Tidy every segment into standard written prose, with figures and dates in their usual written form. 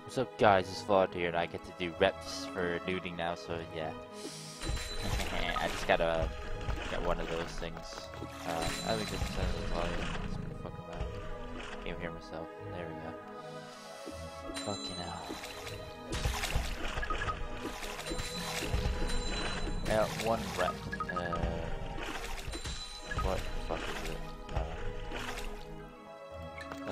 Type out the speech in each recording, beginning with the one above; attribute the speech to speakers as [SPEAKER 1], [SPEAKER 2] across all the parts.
[SPEAKER 1] What's up guys, it's Vlad here and I get to do reps for looting now, so yeah. I just gotta get one of those things. I think it's the volume. It's pretty fucking loud. Can't even hear myself. There we go. Fucking hell. Yeah, one rep. What the fuck is it?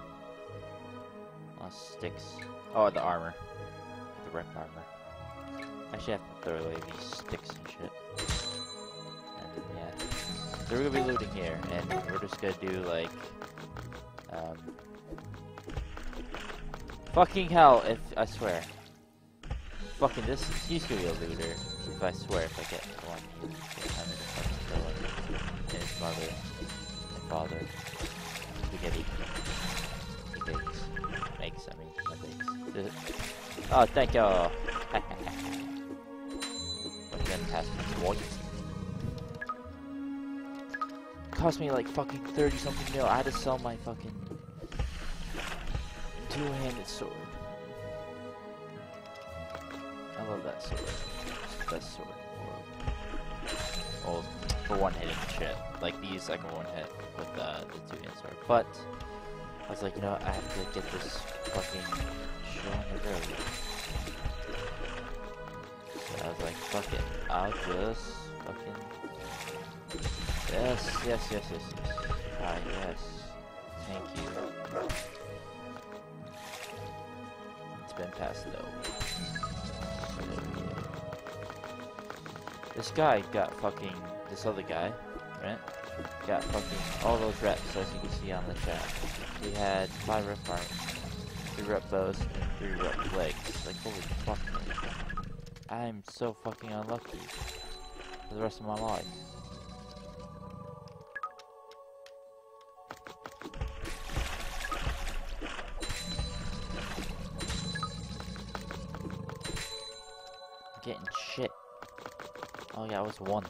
[SPEAKER 1] Sticks. Oh, the armor. The rep armor. Actually, I have to throw away these sticks and shit. And yeah. So we're gonna be looting here, and we're just gonna do like, fucking hell! If I swear, fucking this. He's gonna be a looter. If I swear, if I get one, he's kind of fucking villain. And his mother and father. Spaghetti. He bakes. Makes, I mean, not bakes. Oh, thank you. But then pass me white. Cost me like fucking 30 something mil. I had to sell my fucking two-handed sword. I love that sword. It's the best sword in the world. Well, for one hit and shit. Like these, I can one hit with the two-handed sword. But I was like, you know what, I have to get this fucking show on the road. So I was like, fuck it, I'll just fucking... Yes. Ah, yes. Thank you. It's been passed though. So, yeah. This guy got fucking... This other guy, right? Got fucking all those reps, as you can see on the chat. He had 5 rep arms, 3 rep bows, and 3 rep legs. Like, holy fuck, man. I'm so fucking unlucky for the rest of my life. I'm getting shit. Oh yeah, I was 1.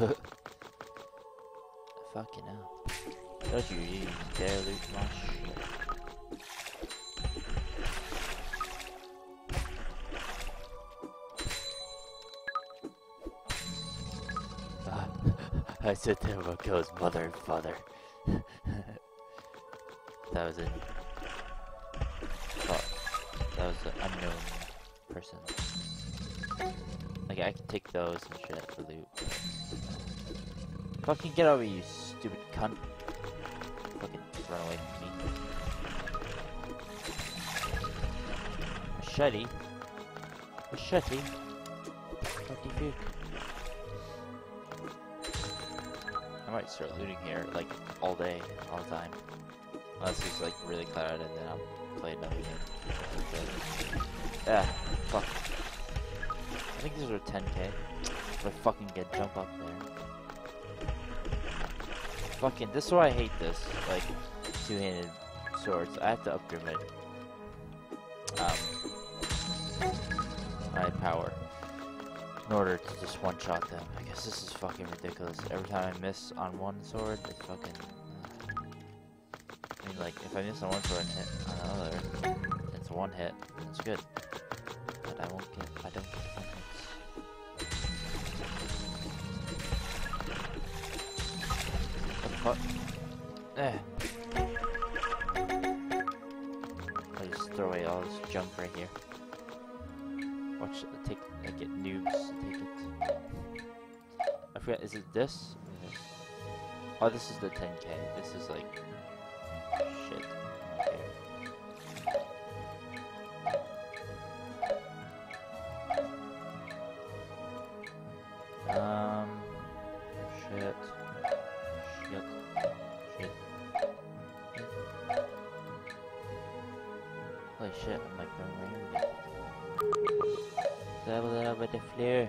[SPEAKER 1] Fucking hell. Don't you even dare loot my shit. I said that about Go's mother and father. That was in... Fuck. That was an unknown person. Like, I can take those and shit for loot. Fucking get over, you stupid cunt. Fucking run away from me. Machete? Machete? What the fuck? I might start looting here, like, all day, all the time. Unless it's, like, really clouded, and then I'll play another game. Ah, fuck. I think these are 10k. If I fucking get jump up there. Fucking, this is why I hate this, like, two-handed swords. I have to upgrade my power in order to just one-shot them. I guess this is fucking ridiculous. Every time I miss on one sword, it fucking... I mean, like, if I miss on one sword and hit on another, it's one hit, that's good. But I don't get one hits. What? I just throw away all this junk right here. Watch it take. I get noobs to take it. I forgot. Is it this? Or this? Oh, this is the 10k. This is like shit. Okay. Shit. Holy shit, I'm like going right over there. Level it up with the flare.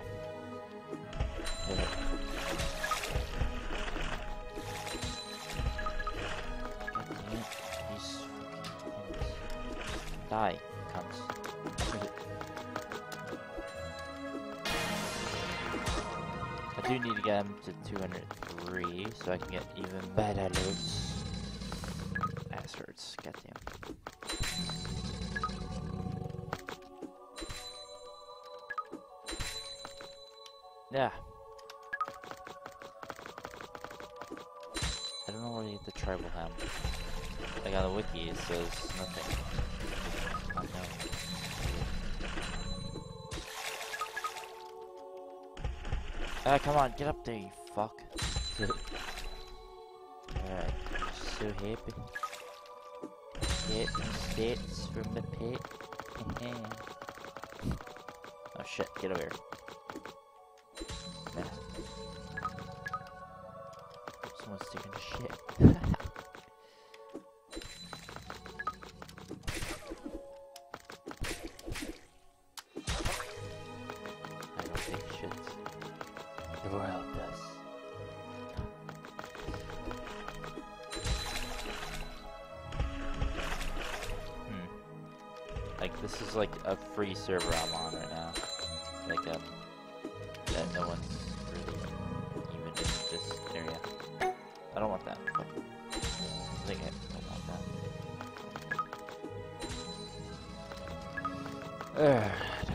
[SPEAKER 1] God damn it. These fucking things. Die, cunts. I do need to get him to 203 so I can get even better loots. Ass hurts, goddamn. Yeah. I don't know where to get the tribal ham. Like on the wiki it says nothing. Unknown. Ah, come on, get up there, you fuck. Alright, so happy. Get some stats from the pit. Oh shit, get over here. Yeah. Someone's taking a shit. I don't take shits. The world does. Like, this is like a free server I'm on right now. Like, that no one's really even in this area. I don't want that. I think I don't want that.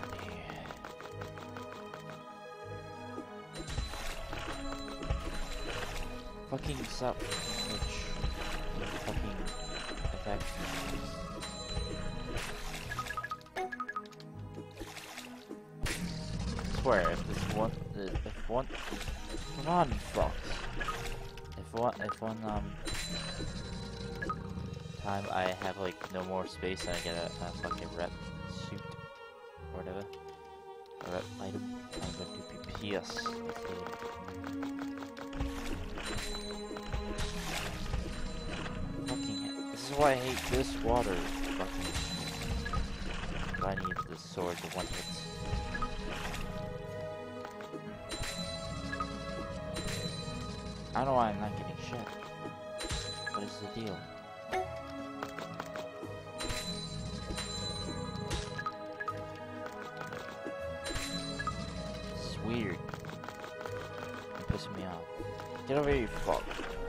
[SPEAKER 1] Fucking stop, bitch. Fucking attack me. I swear, if one, come on, fucks. If one time I have like no more space and I get a fucking rep suit or whatever, a rep item, I'm going to be PS. Fucking, this is why I hate this water. Fucking, I need this sword to one hit. I don't know why I'm not getting shit. What is the deal? It's weird. You're pissing me off. Get over here, you fuck.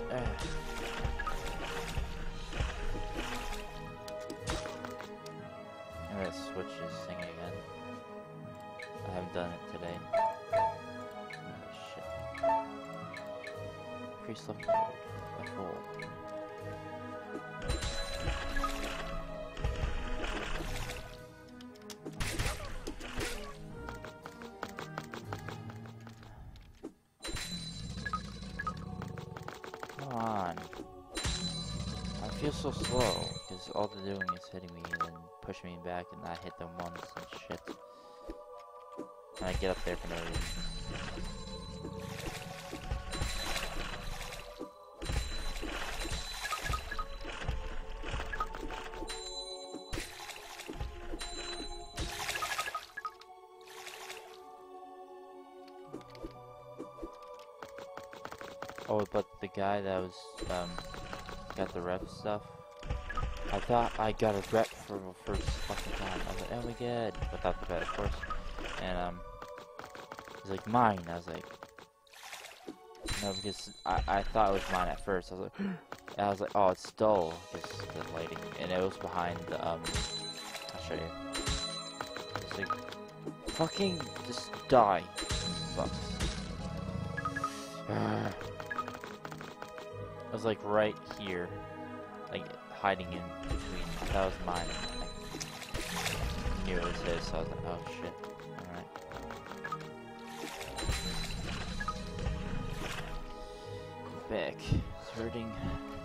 [SPEAKER 1] I'm gonna switch this thing again. I haven't done it today. Priest level mode, F4. Come on. I feel so slow, because all they're doing is hitting me and then pushing me back and I hit them once and shit. And I get up there for no reason. Oh, but the guy that was, got the rep stuff, I thought I got a rep for the first fucking time. I was like, oh my god, without the bet, of course. And, he's like, mine. I was like, no, because I thought it was mine at first. I was like, oh, it's dull, just the lighting. And it was behind the, I'll show you. It's like, fucking, just die. Fucks. I was like right here, like hiding in between. That was mine. I knew it was his, so I was like, oh shit. Alright. Back. It's hurting.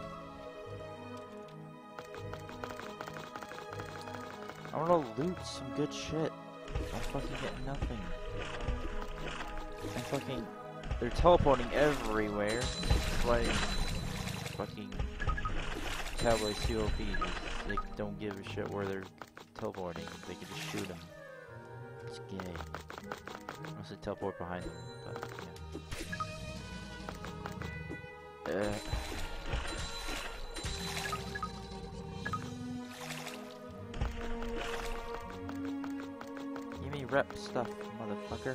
[SPEAKER 1] I wanna loot some good shit. I'm fucking getting nothing. I'm fucking... They're teleporting everywhere. That's why fucking Cowboy COP, they don't give a shit where they're teleporting. They can just shoot them. It's gay. Unless they teleport behind them, but yeah. Give me rep stuff, motherfucker.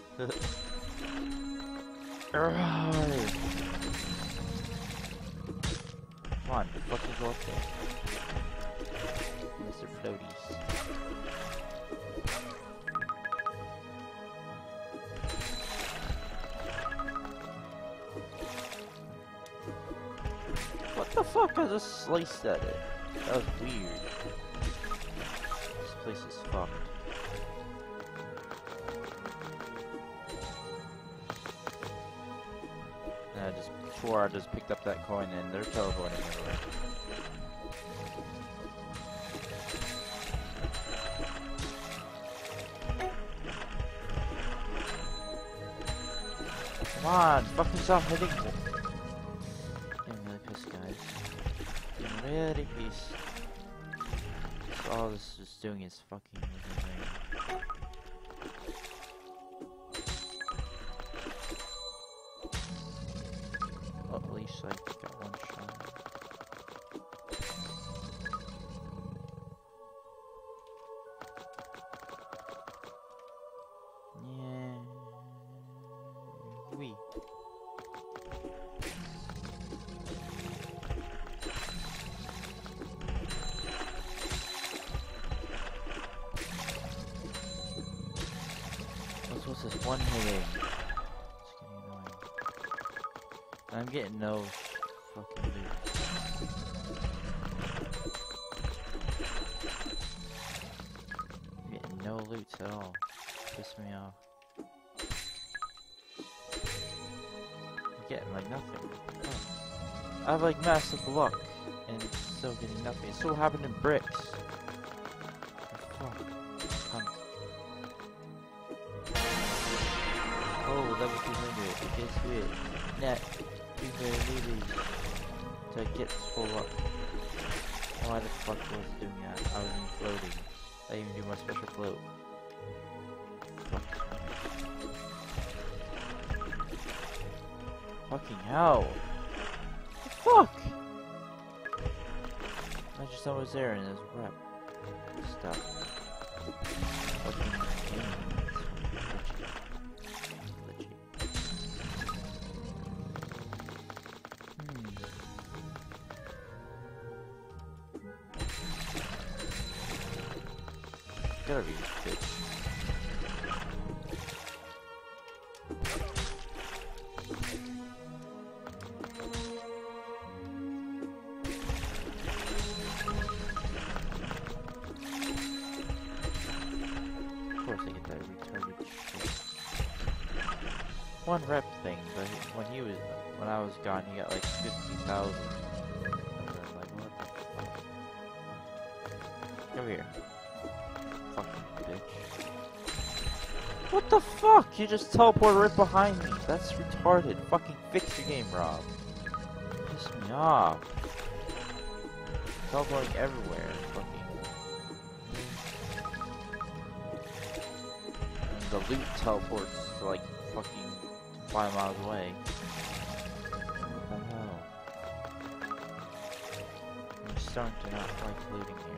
[SPEAKER 1] Come on, fucking go up there. Mr. Floaties. I just sliced at it. That was weird. This place is fucked. And I just swore I just picked up that coin and they're teleporting everywhere. Come on, fucking stop hitting me. I'm really pissed, guys. I'm really pissed. So all this is doing is fucking with me. Well, at least I got one shot. Yeah. Wee. What's this one hitting? It's getting annoying. I'm getting no fucking loot. I'm getting no loots at all. Piss me off. I'm getting like nothing. Oh. I have like massive luck and still getting nothing. It still happened in bricks. Fuck. Cunt. Oh, level 200. It gets weird. Net. 200 to get full up. Why the fuck was I doing that? I was even floating. I didn't even do my special float. Fuck. Fucking hell. What the fuck? I just thought it was there and it was rep. Stop. Fucking game. Gotta be this bitch. Of course I get that retarded shit. One rep thing, but when I was gone, he got like 50,000. Like, what the fuck? Come here. Fucking bitch. What the fuck? You just teleported right behind me. That's retarded. Fucking fix your game, Rob. Piss me off. Teleporting everywhere. Fucking. And the loot teleports like fucking 5 miles away. What the hell? I'm starting to not like looting here.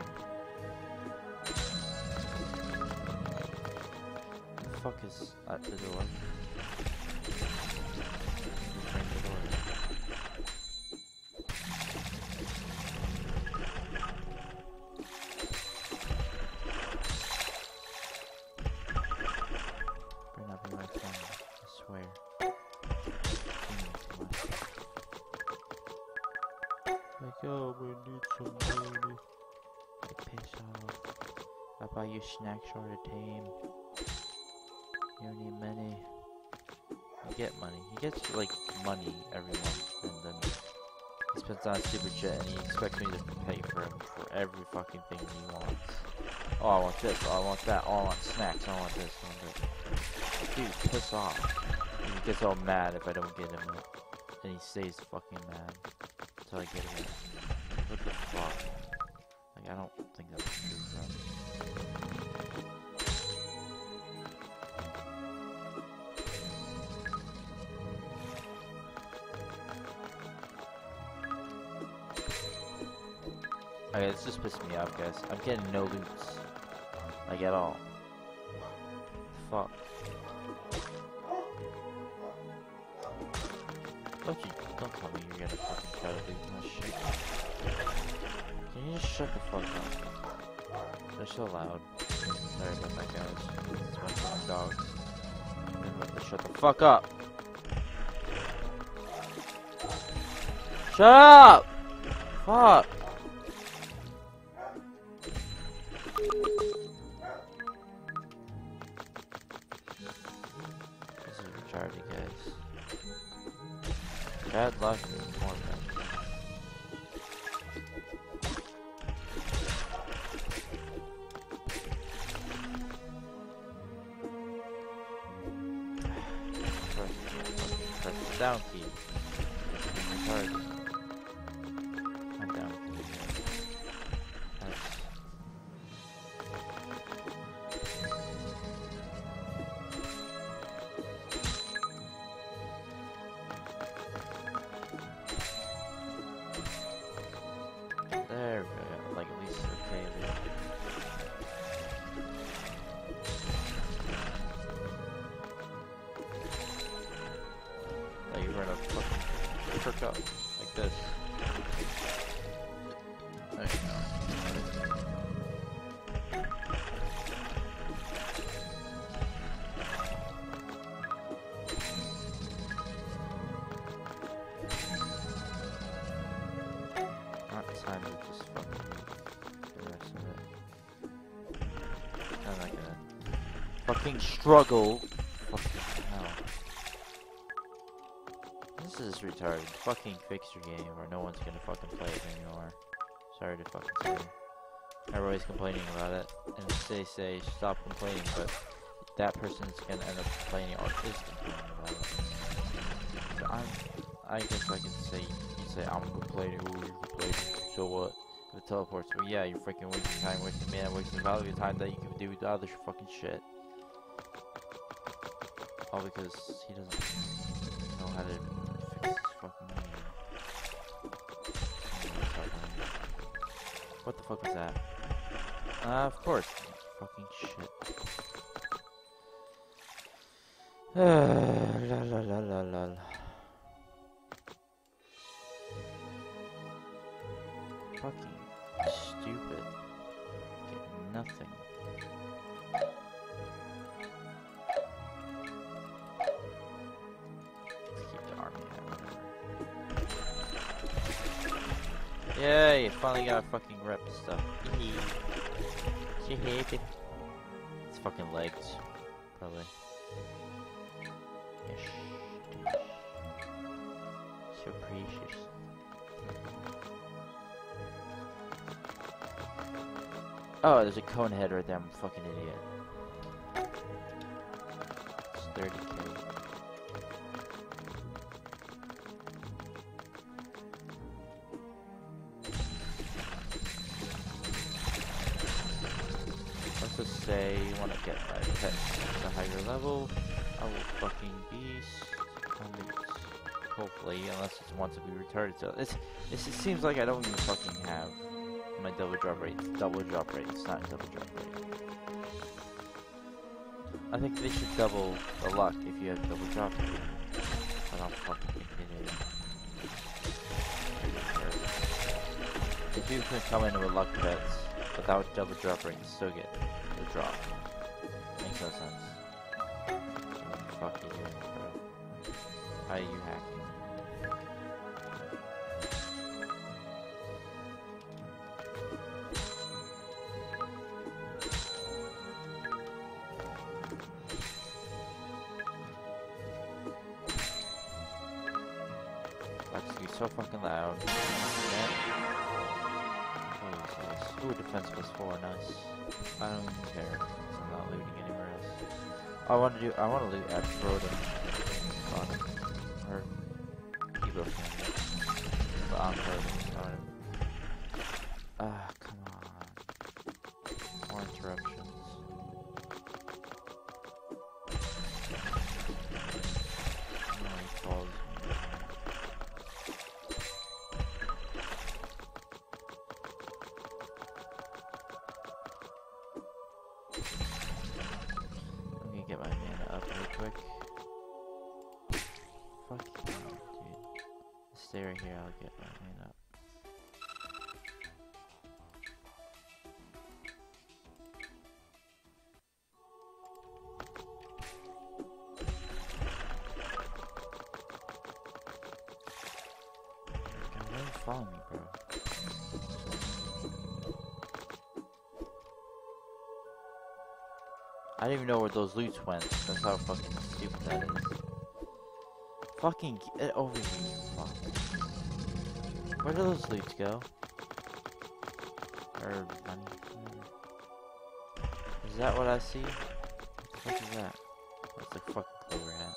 [SPEAKER 1] What the fuck is at the door? Behind the door. Better not be my friend, I swear. Like, oh, we need some money. Piss off. I'll buy you snacks or a tame. You don't need money. You get money. He gets like money every month, and then he spends on a stupid shit, and he expects me to pay for him for every fucking thing he wants. Oh, I want this. Oh, I want that. Oh, I want snacks. I want this. I want this. Dude, piss off. And he gets all mad if I don't get him it, and he stays fucking mad until I get him it. What the fuck? Like, I don't think that's true, bro. Okay, it's just pissing me off, guys. I'm getting no loots. Like, at all. Fuck. Don't tell me you're gonna fucking try to loot my shit. Can you just shut the fuck up? They're so loud. Sorry about that, guys. It's my fucking dogs. They have to shut the fuck up! Shut up! Fuck! This is retarded, guys. Bad luck is more bad. Press the down key. Retarded. I'm down key. Nice. There we go. Like at least okay. Like you're gonna fucking perk up like this. There you go. Not time to just fucking do the rest of it. I'm not gonna fucking struggle. Fucking hell. This is retarded. Fucking fix your game or no one's gonna fucking play it anymore. Sorry to fucking say. Everybody's complaining about it. And they say stop complaining, but that person's gonna end up complaining or is complaining about it. So I guess I can say, you say I'm complaining, ooh, you're complaining, so what? If it teleports, well yeah, you're freaking wasting time, wasting mana, wasting valuable time that you can do with other fucking shit. All because he doesn't know how to fix his fucking game. What the fuck was that? Of course. Fucking shit. La la la la la. Fucking stupid. Get nothing. Let's keep the army at whatever. Yay! Finally got a fucking rep stuff. It's fucking legs, probably. Ish. So precious. Oh, there's a cone head right there. I'm a fucking idiot. It's 30k. Let's just say you want to get my pet to a higher level. I will fucking beast. Hopefully, unless it wants to be retarded. So it seems like I don't even fucking have my double drop rate. It's double drop rate. It's not double drop rate. I think they should double the luck if you have double drop rate. But I'm fucking kidding. If you can come in with luck bets without double drop rate and still get the drop. Makes no sense. Fuck you, bro. How are you hacking? That's gonna be so fucking loud. Yeah. Ooh, defense +4, nice. I don't even care, so I'm not looting anywhere else. I want to loot at Broden. Or Evo can. But I'm Broden. Ah, come on. More interruptions. Oh, he calls me. Let me get my mana up real quick. Fuck you, dude. Stay right here, I'll get my mana up. God, why are you following me, bro? I don't even know where those loots went. That's how fucking stupid that is. Fucking get over here, you fuck. Where do those loots go? Or money? Is that what I see? What the fuck is that? That's a fucking clover hat.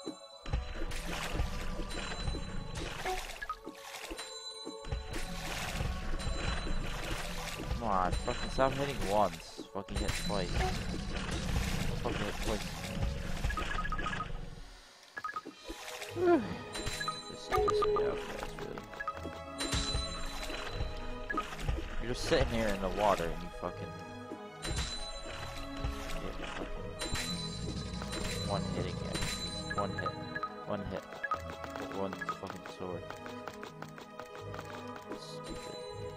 [SPEAKER 1] Come on, fucking stop hitting once. Fucking hit twice. Fucking hit twice. This pisses me off, guys, really. You're just sitting here in the water and you fucking get fucking one hitting it. One hit. One hit. With one fucking sword. It's stupid.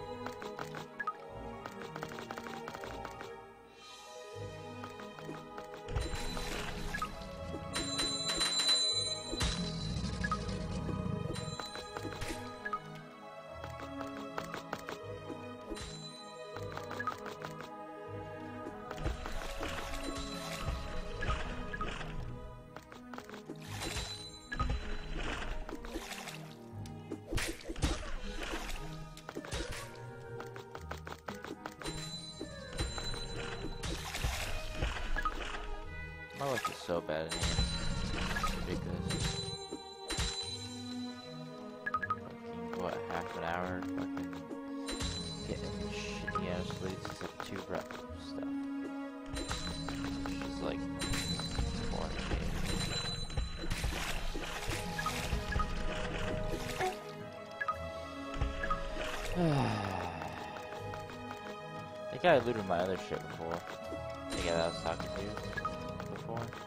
[SPEAKER 1] My luck is so bad in here. It's ridiculous. Fucking, what, half an hour? Fucking getting shitty ass sleep except 2 rep stuff. Which is like 4K. I think I looted my other shit before. The guy that I was talking to. Before. What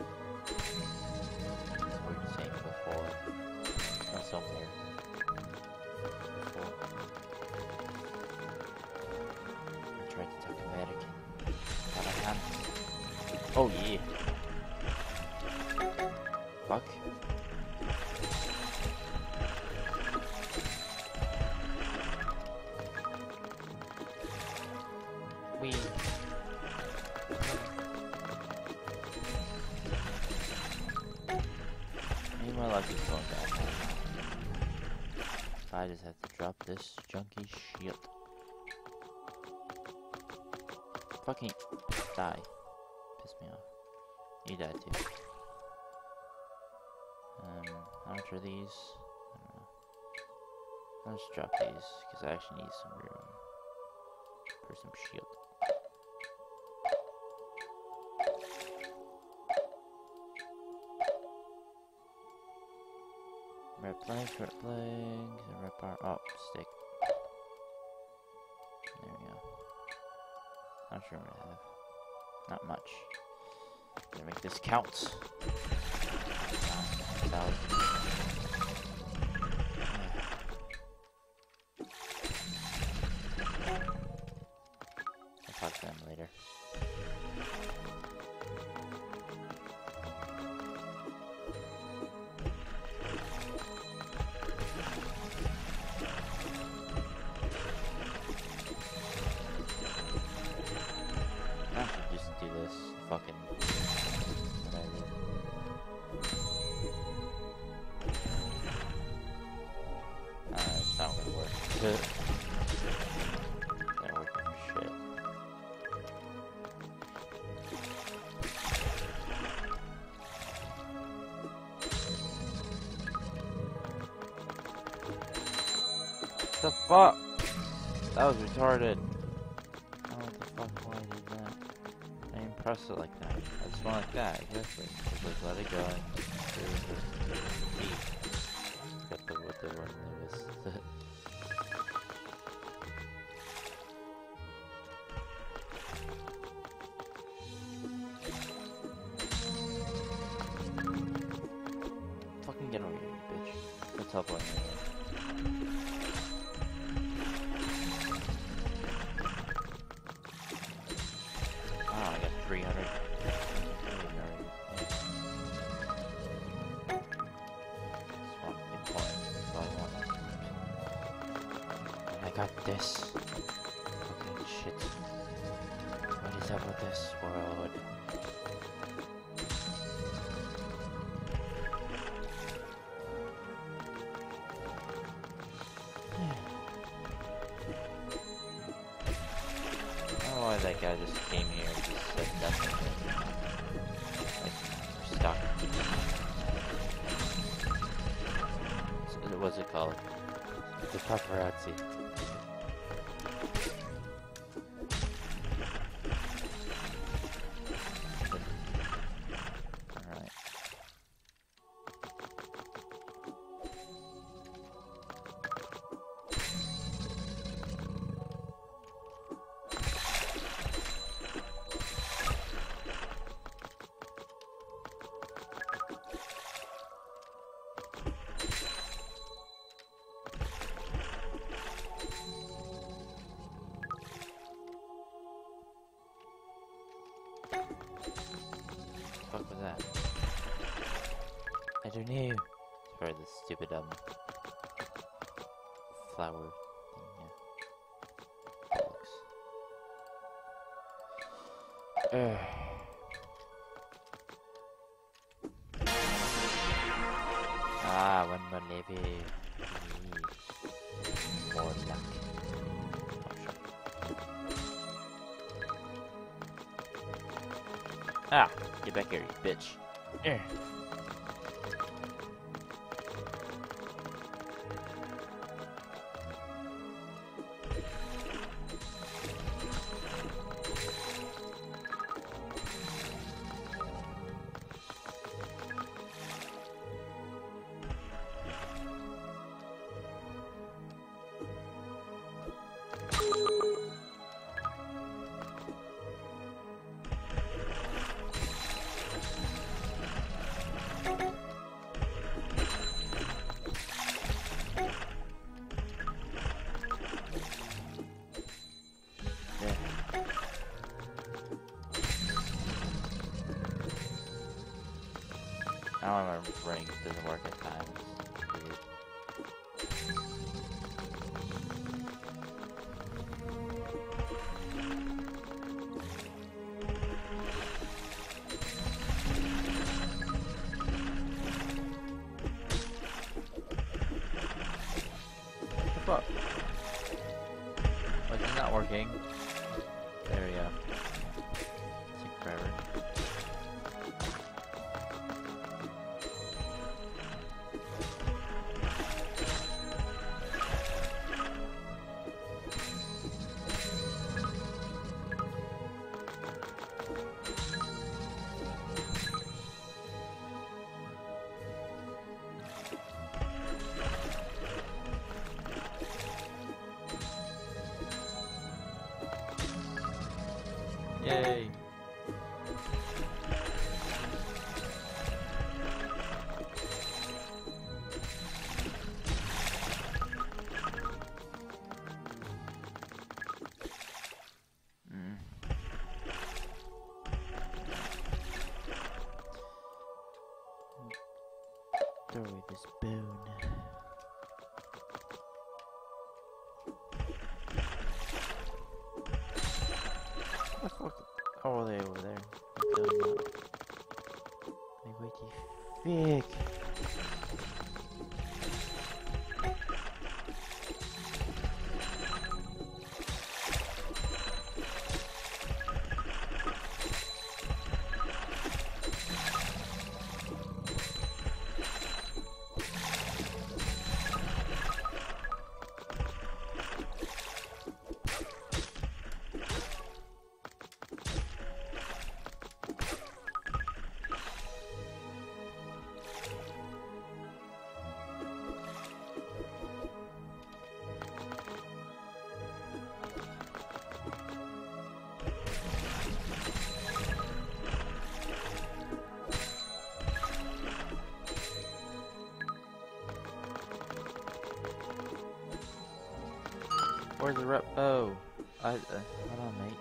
[SPEAKER 1] were you saying before? Not somewhere. Before. I tried to talk American. But I can't. Oh yeah. Fuck. My luck is going bad. I just have to drop this junky shit. Fucking die. Piss me off. You died too. How much are these? I don't know. I'll just drop these because I actually need some room for some shield. Red planks, and red bar. Oh, stick. There we go. Not sure what I have. Not much. Gonna make this count. 1,000. I'll talk to them later. Fucking whatever. It's not gonna work. Not working for shit. What the fuck? That was retarded. I don't know what the fuck why I did that. I didn't press it like that. I just went like that, exactly. Just like let it go and got the what the word was. Fucking get over here, you bitch. Go teleport me. Oh, I got 300. I got this. Fucking shit. What is up with this world? guy just came here and just said nothing. Like, we're stuck. So, what's it called? The paparazzi. Alright. What was that? I don't know. It's probably the stupid flower thing, yeah. Bollocks. Ah, one more levy. More luck. Ah, get back here, you bitch. I don't remember running, it doesn't work at times. Weird. What the fuck? Oh, it's not working. There we go. Took forever. Yay! Throw away this bone. What the fuck? How are they over there? Like, what the fuck? Where's the rep? Oh, hold on, mate.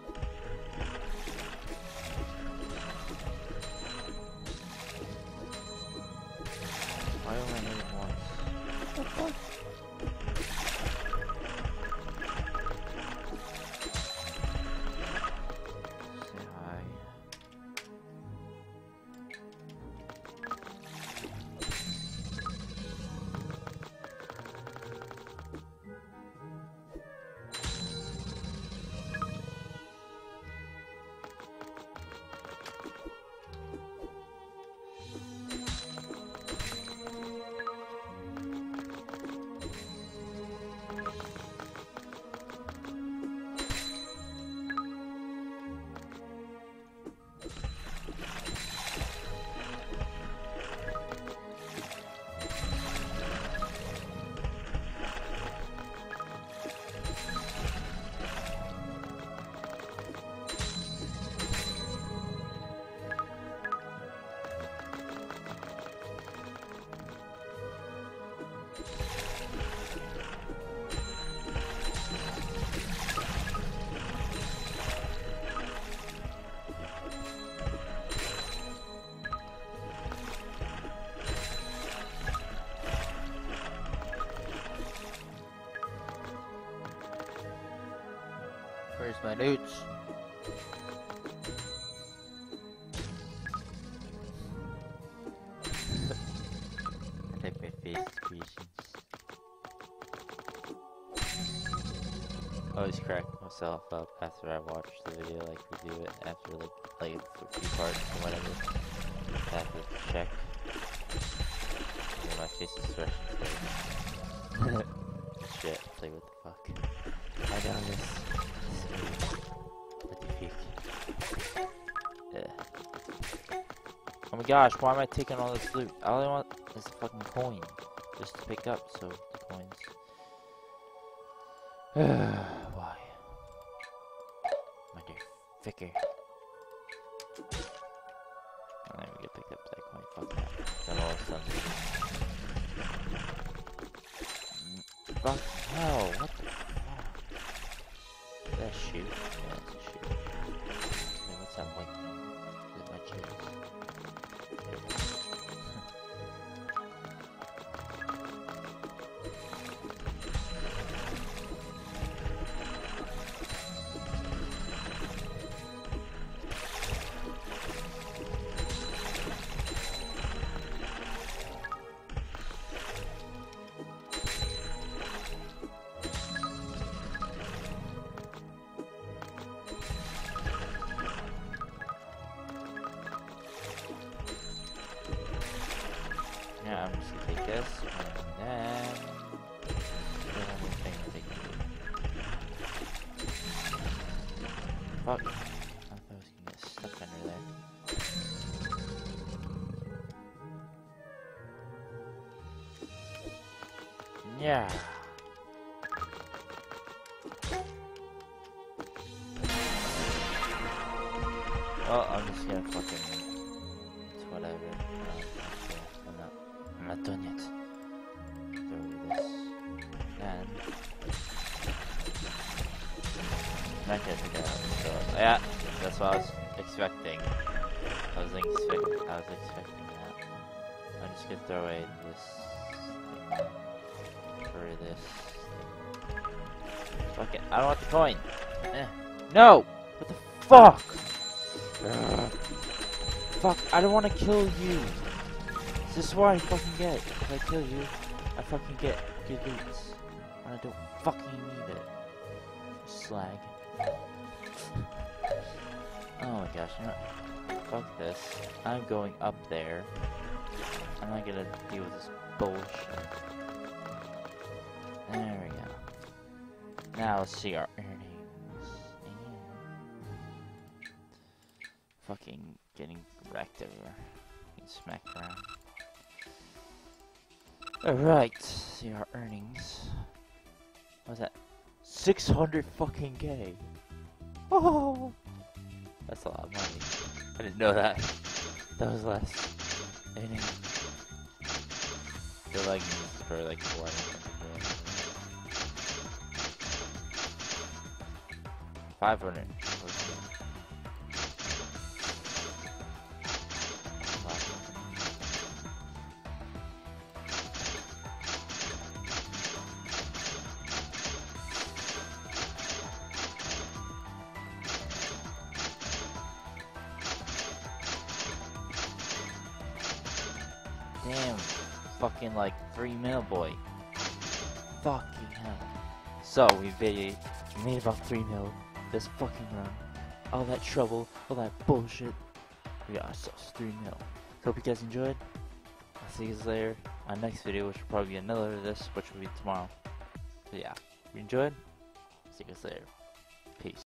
[SPEAKER 1] Why only hit it once? What the fuck? Say hi. Loots. I think my face expressions. I always crack myself up after I watch the video, like review it after like a few parts or whatever. I have to check. Yeah, my face expressions. Shit, like what the fuck? I got this. What the fuck? Yeah. Oh my gosh, why am I taking all this loot? All I want is a fucking coin. Just to pick up, so the coins. Why? Motherfucker. Oh, let me get picked up that coin. Fuck that. Then all of a sudden. Fuck no, what the fuck? Is that a shoe? Yeah, it's a shoe. Wait, what's that white thing? Is it my shoes? Yeah, I'm just gonna take this, and then one more thing to take. Fuck. I thought I was gonna get stuck under there. Yeah. Well, I'm just gonna fucking... It's whatever. I'm not done yet. Go over this. And... I'm not gonna pick it up. So, yeah, that's what I was expecting. I was expecting that. I'm just gonna throw away this thing. For this. Fuck it, I don't want the coin! No! What the fuck? Fuck, I don't want to kill you. This is what I fucking get. If I kill you, I fucking get good loots. And I don't fucking need it. Slag. Oh my gosh, you know what? Fuck this. I'm going up there. I'm not gonna deal with this bullshit. There we go. Now let's see our earnings. Fucking getting wrecked everywhere. Getting smacked around. Alright, see our earnings. What's that? 600 fucking K. Oh, that's a lot of money. I didn't know that. That was less. Any. The leggings for like 4. 500. Damn, fucking like 3 mil, boy. Fucking hell. So we made about 3 mil this fucking run. All that trouble, all that bullshit. We got ourselves 3 mil. Hope you guys enjoyed. I'll see you guys later. My next video, which will probably be another of this, which will be tomorrow. So yeah, if you enjoyed, see you guys later. Peace.